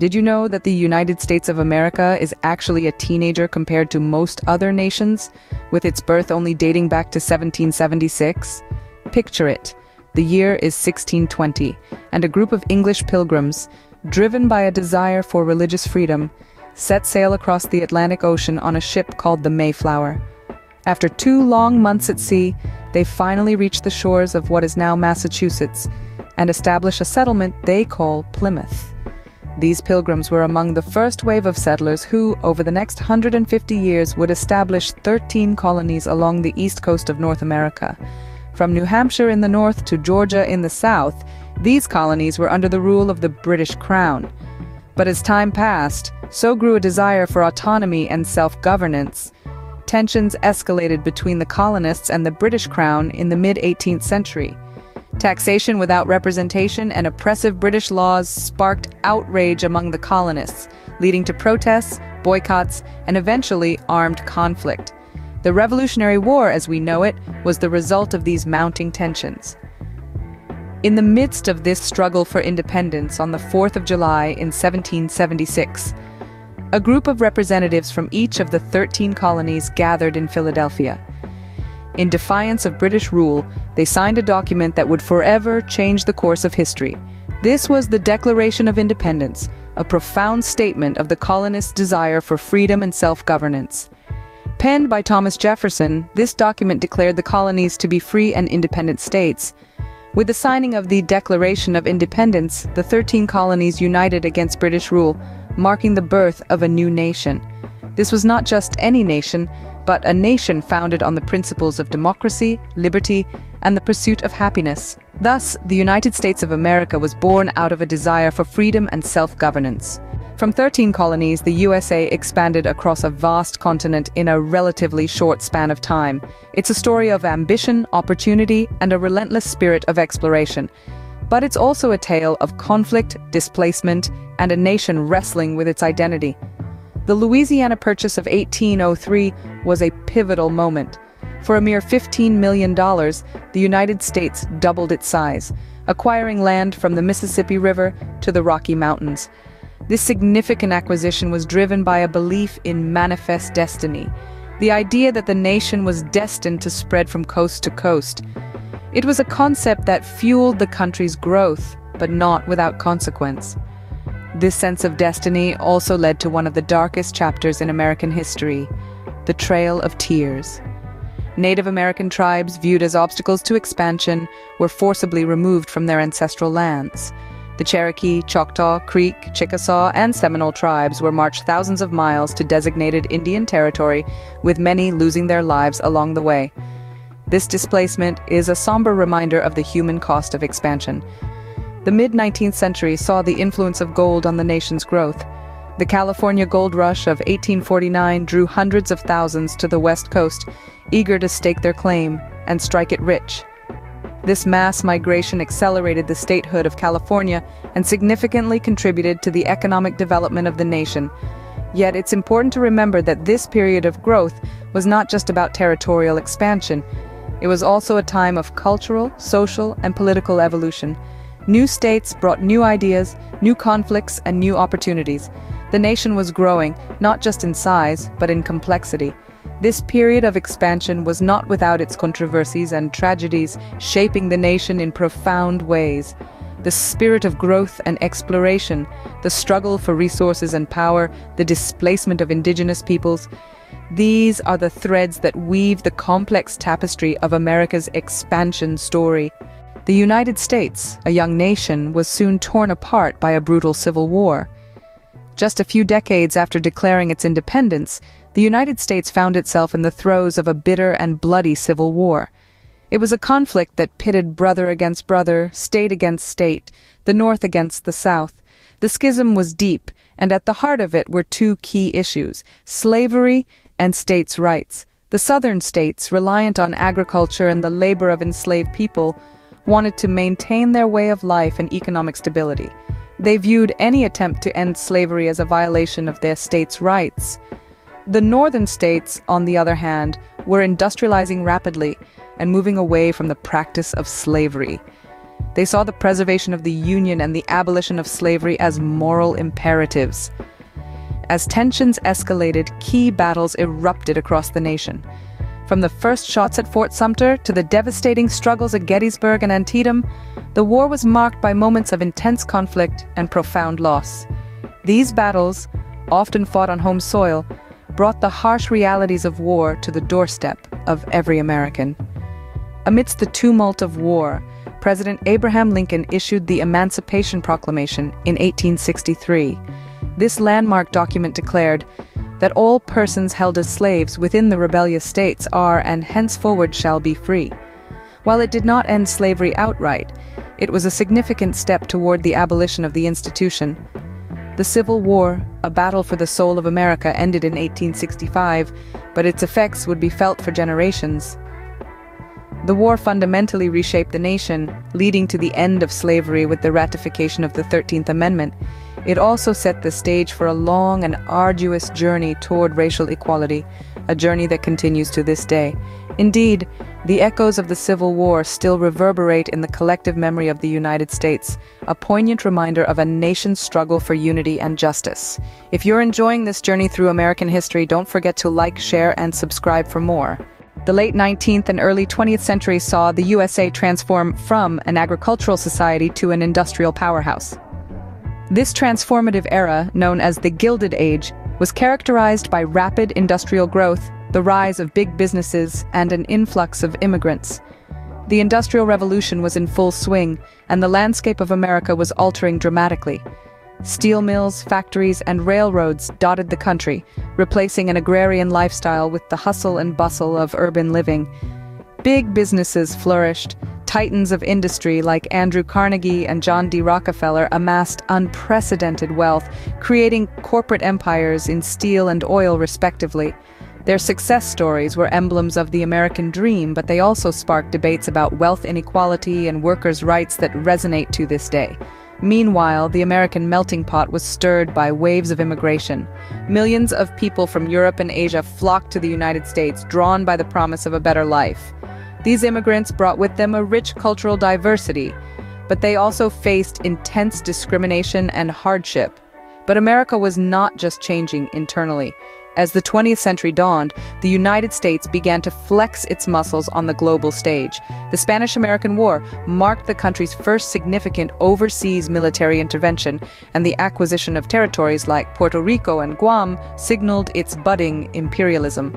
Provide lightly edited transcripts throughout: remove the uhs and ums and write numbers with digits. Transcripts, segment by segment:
Did you know that the United States of America is actually a teenager compared to most other nations, with its birth only dating back to 1776? Picture it. The year is 1620, and a group of English pilgrims, driven by a desire for religious freedom, set sail across the Atlantic Ocean on a ship called the Mayflower. After 2 long months at sea, they finally reach the shores of what is now Massachusetts and establish a settlement they call Plymouth. These pilgrims were among the first wave of settlers who, over the next 150 years, would establish 13 colonies along the east coast of North America. From New Hampshire in the north to Georgia in the south, these colonies were under the rule of the British Crown. But as time passed, so grew a desire for autonomy and self-governance. Tensions escalated between the colonists and the British Crown in the mid-18th century. Taxation without representation and oppressive British laws sparked outrage among the colonists, leading to protests, boycotts, and eventually armed conflict. The Revolutionary War, as we know it, was the result of these mounting tensions. In the midst of this struggle for independence on the 4th of July in 1776, a group of representatives from each of the 13 colonies gathered in Philadelphia. In defiance of British rule, they signed a document that would forever change the course of history. This was the Declaration of Independence, a profound statement of the colonists' desire for freedom and self-governance. Penned by Thomas Jefferson, this document declared the colonies to be free and independent states. With the signing of the Declaration of Independence, the 13 colonies united against British rule, marking the birth of a new nation. This was not just any nation, but a nation founded on the principles of democracy, liberty, and the pursuit of happiness. Thus, the United States of America was born out of a desire for freedom and self-governance. From 13 colonies, the USA expanded across a vast continent in a relatively short span of time. It's a story of ambition, opportunity, and a relentless spirit of exploration. But it's also a tale of conflict, displacement, and a nation wrestling with its identity. The Louisiana Purchase of 1803 was a pivotal moment. For a mere $15 million, the United States doubled its size, acquiring land from the Mississippi River to the Rocky Mountains. This significant acquisition was driven by a belief in manifest destiny, the idea that the nation was destined to spread from coast to coast. It was a concept that fueled the country's growth, but not without consequence. This sense of destiny also led to one of the darkest chapters in American history, the Trail of Tears. Native American tribes, viewed as obstacles to expansion, were forcibly removed from their ancestral lands. The Cherokee, Choctaw, Creek, Chickasaw, and Seminole tribes were marched thousands of miles to designated Indian territory, with many losing their lives along the way. This displacement is a somber reminder of the human cost of expansion. The mid-19th century saw the influence of gold on the nation's growth. The California gold rush of 1849 drew hundreds of thousands to the West Coast, eager to stake their claim and strike it rich. This mass migration accelerated the statehood of California and significantly contributed to the economic development of the nation. Yet it's important to remember that this period of growth was not just about territorial expansion. It was also a time of cultural, social, and political evolution. New states brought new ideas, new conflicts, and new opportunities. The nation was growing, not just in size, but in complexity. This period of expansion was not without its controversies and tragedies, shaping the nation in profound ways. The spirit of growth and exploration, the struggle for resources and power, the displacement of indigenous peoples, these are the threads that weave the complex tapestry of America's expansion story. The United States, a young nation, was soon torn apart by a brutal civil war. Just a few decades after declaring its independence, the United States found itself in the throes of a bitter and bloody civil war. It was a conflict that pitted brother against brother, state against state, the North against the South. The schism was deep, and at the heart of it were 2 key issues: slavery and states' rights. The southern states, reliant on agriculture and the labor of enslaved people, wanted to maintain their way of life and economic stability. They viewed any attempt to end slavery as a violation of their states' rights. The northern states, on the other hand, were industrializing rapidly and moving away from the practice of slavery. They saw the preservation of the Union and the abolition of slavery as moral imperatives. As tensions escalated, key battles erupted across the nation. From the first shots at Fort Sumter to the devastating struggles at Gettysburg and Antietam, the war was marked by moments of intense conflict and profound loss. These battles, often fought on home soil, brought the harsh realities of war to the doorstep of every American. Amidst the tumult of war, President Abraham Lincoln issued the Emancipation Proclamation in 1863. This landmark document declared that all persons held as slaves within the rebellious states are and henceforward shall be free. While it did not end slavery outright, it was a significant step toward the abolition of the institution. The Civil War, a battle for the soul of America, ended in 1865, but its effects would be felt for generations. The war fundamentally reshaped the nation, leading to the end of slavery with the ratification of the 13th Amendment. It also set the stage for a long and arduous journey toward racial equality, a journey that continues to this day. Indeed, the echoes of the Civil War still reverberate in the collective memory of the United States, a poignant reminder of a nation's struggle for unity and justice. If you're enjoying this journey through American history, don't forget to like, share, and subscribe for more. The late 19th and early 20th century saw the USA transform from an agricultural society to an industrial powerhouse. This transformative era, known as the Gilded Age, was characterized by rapid industrial growth, the rise of big businesses, and an influx of immigrants. The Industrial Revolution was in full swing, and the landscape of America was altering dramatically. Steel mills, factories, and railroads dotted the country, replacing an agrarian lifestyle with the hustle and bustle of urban living. Big businesses flourished. Titans of industry like Andrew Carnegie and John D. Rockefeller amassed unprecedented wealth, creating corporate empires in steel and oil respectively. Their success stories were emblems of the American dream, but they also sparked debates about wealth inequality and workers' rights that resonate to this day. Meanwhile, the American melting pot was stirred by waves of immigration. Millions of people from Europe and Asia flocked to the United States, drawn by the promise of a better life. These immigrants brought with them a rich cultural diversity, but they also faced intense discrimination and hardship. But America was not just changing internally. As the 20th century dawned, the United States began to flex its muscles on the global stage. The Spanish-American War marked the country's first significant overseas military intervention, and the acquisition of territories like Puerto Rico and Guam signaled its budding imperialism.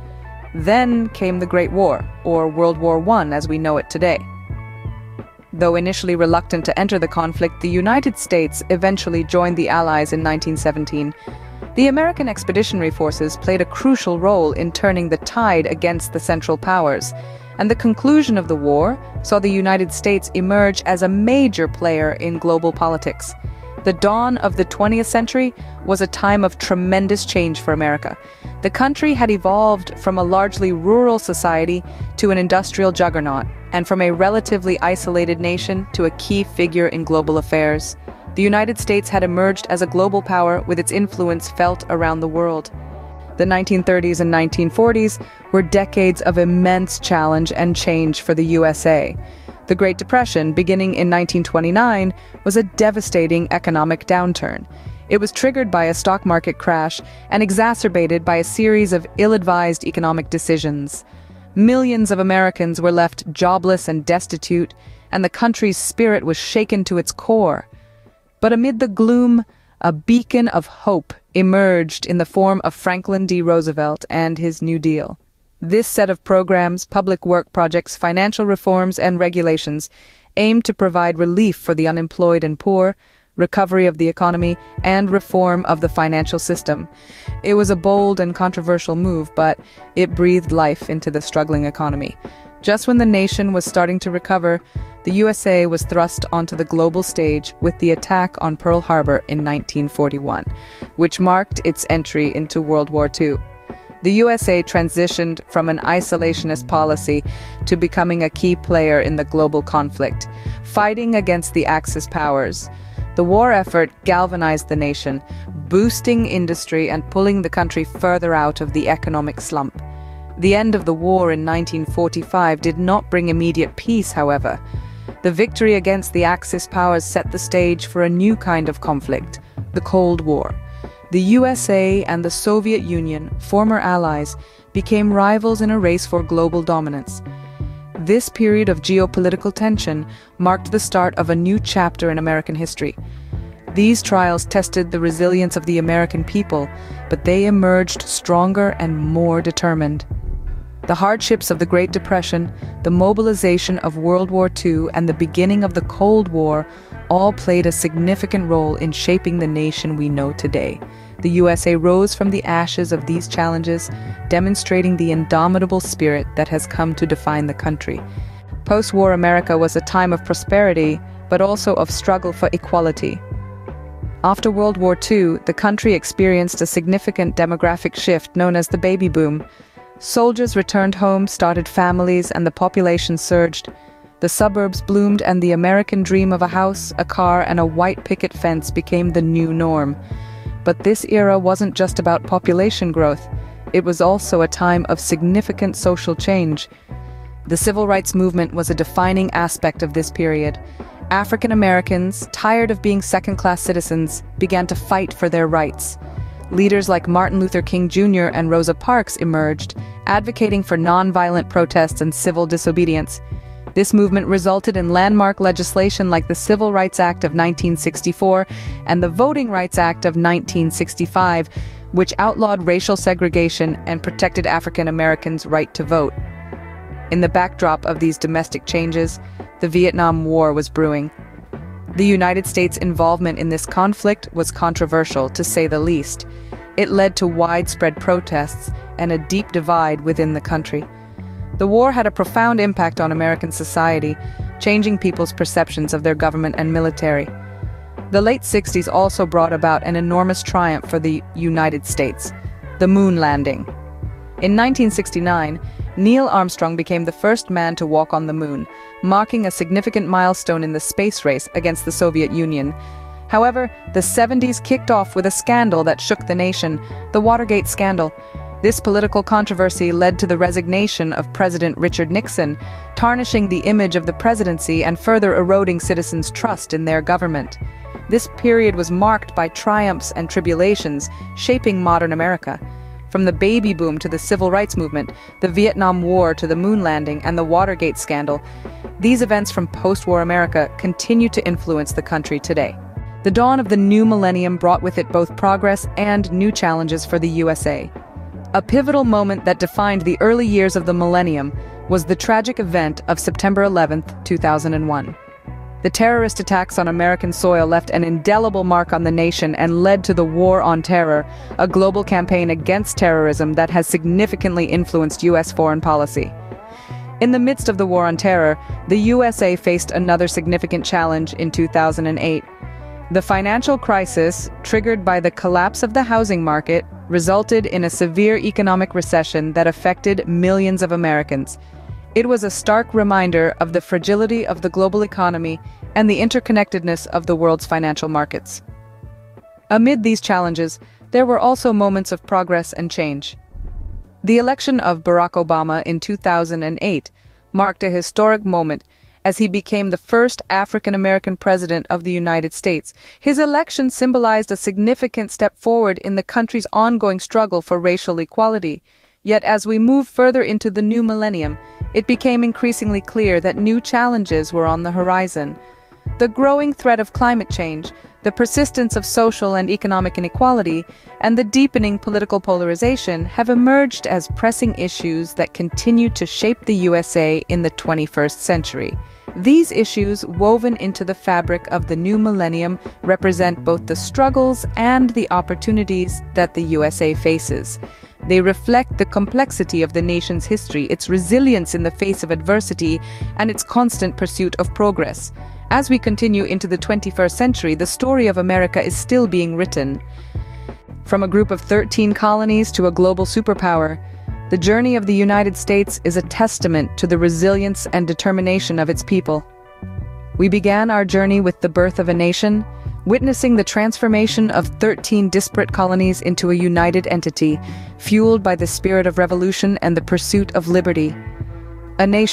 Then came the Great War, or World War I as we know it today. Though initially reluctant to enter the conflict, the United States eventually joined the Allies in 1917. The American Expeditionary Forces played a crucial role in turning the tide against the Central Powers, and the conclusion of the war saw the United States emerge as a major player in global politics. The dawn of the 20th century was a time of tremendous change for America. The country had evolved from a largely rural society to an industrial juggernaut, and from a relatively isolated nation to a key figure in global affairs. The United States had emerged as a global power with its influence felt around the world. The 1930s and 1940s were decades of immense challenge and change for the USA. The Great Depression, beginning in 1929, was a devastating economic downturn. It was triggered by a stock market crash and exacerbated by a series of ill-advised economic decisions. Millions of Americans were left jobless and destitute, and the country's spirit was shaken to its core. But amid the gloom, a beacon of hope emerged in the form of Franklin D. Roosevelt and his New Deal. This set of programs, public work projects, financial reforms, and regulations aimed to provide relief for the unemployed and poor, recovery of the economy, and reform of the financial system. It was a bold and controversial move, but it breathed life into the struggling economy. Just when the nation was starting to recover, the USA was thrust onto the global stage with the attack on Pearl Harbor in 1941, which marked its entry into World War II. The USA transitioned from an isolationist policy to becoming a key player in the global conflict, fighting against the Axis powers. The war effort galvanized the nation, boosting industry and pulling the country further out of the economic slump. The end of the war in 1945 did not bring immediate peace, however. The victory against the Axis powers set the stage for a new kind of conflict, the Cold War. The USA and the Soviet Union, former allies, became rivals in a race for global dominance. This period of geopolitical tension marked the start of a new chapter in American history. These trials tested the resilience of the American people, but they emerged stronger and more determined. The hardships of the Great Depression, the mobilization of World War II, and the beginning of the Cold War all played a significant role in shaping the nation we know today. The USA rose from the ashes of these challenges, demonstrating the indomitable spirit that has come to define the country. Post-war America was a time of prosperity, but also of struggle for equality. After World War II, the country experienced a significant demographic shift known as the baby boom. Soldiers returned home, started families, and the population surged. The suburbs bloomed, and the American dream of a house, a car, and a white picket fence became the new norm. But this era wasn't just about population growth. It was also a time of significant social change. The civil rights movement was a defining aspect of this period. African Americans, tired of being second-class citizens, began to fight for their rights. Leaders like Martin Luther King Jr. and Rosa Parks emerged, advocating for nonviolent protests and civil disobedience. This movement resulted in landmark legislation like the Civil Rights Act of 1964 and the Voting Rights Act of 1965, which outlawed racial segregation and protected African Americans' right to vote. In the backdrop of these domestic changes, the Vietnam War was brewing. The United States' involvement in this conflict was controversial, to say the least. It led to widespread protests and a deep divide within the country. The war had a profound impact on American society, changing people's perceptions of their government and military. The late 60s also brought about an enormous triumph for the United States, the moon landing. In 1969, Neil Armstrong became the first man to walk on the moon, marking a significant milestone in the space race against the Soviet Union. However, the 70s kicked off with a scandal that shook the nation, the Watergate scandal. This political controversy led to the resignation of President Richard Nixon, tarnishing the image of the presidency and further eroding citizens' trust in their government. This period was marked by triumphs and tribulations, shaping modern America. From the baby boom to the civil rights movement, the Vietnam War to the moon landing and the Watergate scandal, these events from post-war America continue to influence the country today. The dawn of the new millennium brought with it both progress and new challenges for the USA. A pivotal moment that defined the early years of the millennium was the tragic event of September 11, 2001. The terrorist attacks on American soil left an indelible mark on the nation and led to the War on Terror, a global campaign against terrorism that has significantly influenced U.S. foreign policy. In the midst of the War on Terror, the USA faced another significant challenge in 2008. The financial crisis, triggered by the collapse of the housing market, resulted in a severe economic recession that affected millions of Americans. It was a stark reminder of the fragility of the global economy and the interconnectedness of the world's financial markets. Amid these challenges, there were also moments of progress and change. The election of Barack Obama in 2008 marked a historic moment as he became the first African-American president of the United States. His election symbolized a significant step forward in the country's ongoing struggle for racial equality. Yet as we move further into the new millennium, it became increasingly clear that new challenges were on the horizon. The growing threat of climate change, the persistence of social and economic inequality, and the deepening political polarization have emerged as pressing issues that continue to shape the USA in the 21st century. These issues, woven into the fabric of the new millennium, represent both the struggles and the opportunities that the USA faces. They reflect the complexity of the nation's history, its resilience in the face of adversity, and its constant pursuit of progress. As we continue into the 21st century, the story of America is still being written. From a group of 13 colonies to a global superpower, the journey of the United States is a testament to the resilience and determination of its people. We began our journey with the birth of a nation, witnessing the transformation of 13 disparate colonies into a united entity, fueled by the spirit of revolution and the pursuit of liberty. A nation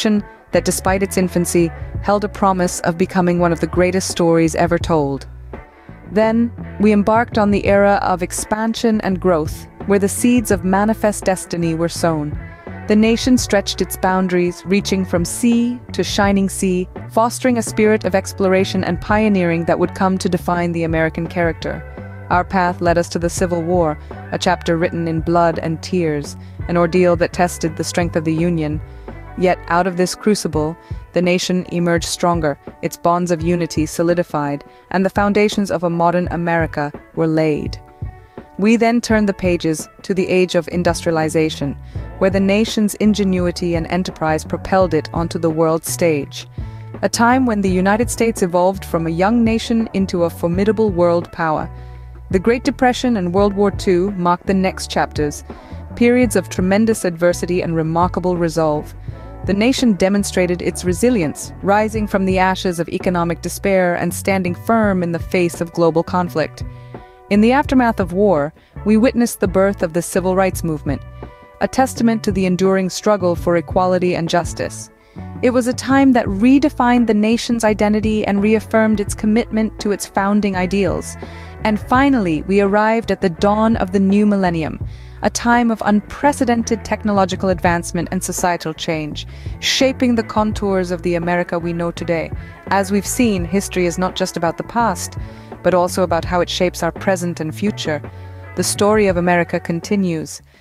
that despite its infancy, held a promise of becoming one of the greatest stories ever told. Then, we embarked on the era of expansion and growth, where the seeds of manifest destiny were sown. The nation stretched its boundaries, reaching from sea to shining sea, fostering a spirit of exploration and pioneering that would come to define the American character. Our path led us to the Civil War, a chapter written in blood and tears, an ordeal that tested the strength of the Union. Yet out of this crucible, the nation emerged stronger, its bonds of unity solidified, and the foundations of a modern America were laid. We then turned the pages to the age of industrialization, where the nation's ingenuity and enterprise propelled it onto the world stage. A time when the United States evolved from a young nation into a formidable world power. The Great Depression and World War II marked the next chapters, periods of tremendous adversity and remarkable resolve. The nation demonstrated its resilience, rising from the ashes of economic despair and standing firm in the face of global conflict. In the aftermath of war, we witnessed the birth of the Civil Rights Movement, a testament to the enduring struggle for equality and justice. It was a time that redefined the nation's identity and reaffirmed its commitment to its founding ideals. And finally, we arrived at the dawn of the new millennium, a time of unprecedented technological advancement and societal change, shaping the contours of the America we know today. As we've seen, history is not just about the past, but also about how it shapes our present and future. The story of America continues,